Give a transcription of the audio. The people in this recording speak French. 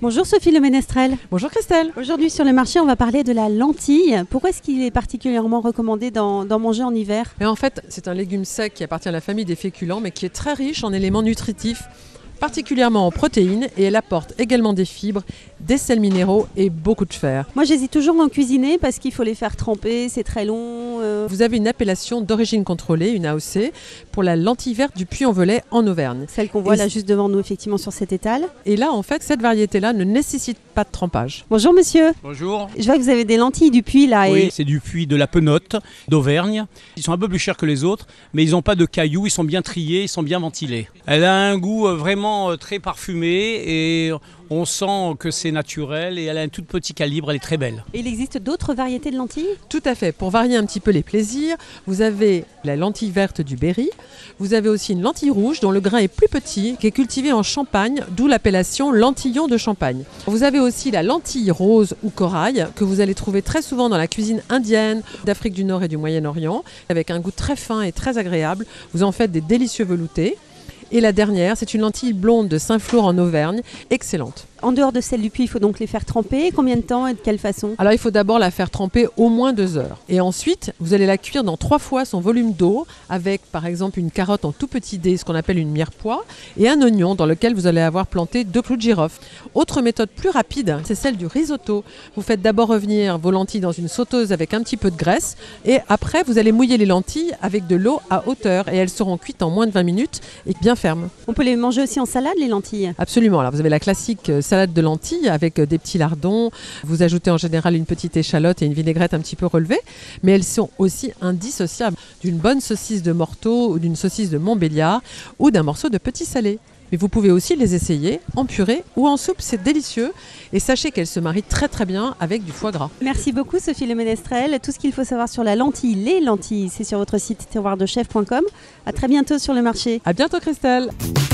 Bonjour Sophie Le Ménestrel. Bonjour Christelle. Aujourd'hui sur le marché, on va parler de la lentille. Pourquoi est-ce qu'il est particulièrement recommandé d'en manger en hiver? Et en fait, c'est un légume sec qui appartient à la famille des féculents, mais qui est très riche en éléments nutritifs, particulièrement en protéines, et elle apporte également des fibres, des sels minéraux et beaucoup de fer. Moi j'hésite toujours à en cuisiner parce qu'il faut les faire tremper, c'est très long. Vous avez une appellation d'origine contrôlée, une AOC, pour la lentille verte du Puy-en-Velay en Auvergne. Celle qu'on voit là juste devant nous effectivement sur cet étal. Et là en fait, cette variété-là ne nécessite pas de trempage. Bonjour monsieur. Bonjour. Je vois que vous avez des lentilles du Puy là. Oui, c'est du Puy de la Penotte d'Auvergne. Ils sont un peu plus chers que les autres, mais ils n'ont pas de cailloux, ils sont bien triés, ils sont bien ventilés. Elle a un goût vraiment très parfumé et on sent que c'est naturel et elle a un tout petit calibre, elle est très belle. Et il existe d'autres variétés de lentilles? Tout à fait. Pour varier un petit peu les plaisirs, vous avez la lentille verte du Berry. Vous avez aussi une lentille rouge dont le grain est plus petit, qui est cultivée en Champagne, d'où l'appellation lentillon de Champagne. Vous avez aussi la lentille rose ou corail, que vous allez trouver très souvent dans la cuisine indienne, d'Afrique du Nord et du Moyen-Orient, avec un goût très fin et très agréable. Vous en faites des délicieux veloutés. Et la dernière, c'est une lentille blonde de Saint-Flour en Auvergne, excellente. En dehors de celle du Puy, il faut donc les faire tremper. Combien de temps et de quelle façon? Alors il faut d'abord la faire tremper au moins 2 heures. Et ensuite, vous allez la cuire dans 3 fois son volume d'eau, avec par exemple une carotte en tout petit dé, ce qu'on appelle une mirepoix, et un oignon dans lequel vous allez avoir planté 2 clous de girofle. Autre méthode plus rapide, c'est celle du risotto. Vous faites d'abord revenir vos lentilles dans une sauteuse avec un petit peu de graisse, et après vous allez mouiller les lentilles avec de l'eau à hauteur, et elles seront cuites en moins de 20 minutes et bien fermes. On peut les manger aussi en salade, les lentilles? Absolument. Alors vous avez la classique salade de lentilles avec des petits lardons. Vous ajoutez en général une petite échalote et une vinaigrette un petit peu relevée. Mais elles sont aussi indissociables d'une bonne saucisse de Morteau ou d'une saucisse de Montbéliard ou d'un morceau de petit salé. Mais vous pouvez aussi les essayer en purée ou en soupe, c'est délicieux. Et sachez qu'elles se marient très très bien avec du foie gras. Merci beaucoup Sophie Le Ménestrel. Tout ce qu'il faut savoir sur la lentille, les lentilles, c'est sur votre site terroirdechef.com. À très bientôt sur le marché. À bientôt Christelle.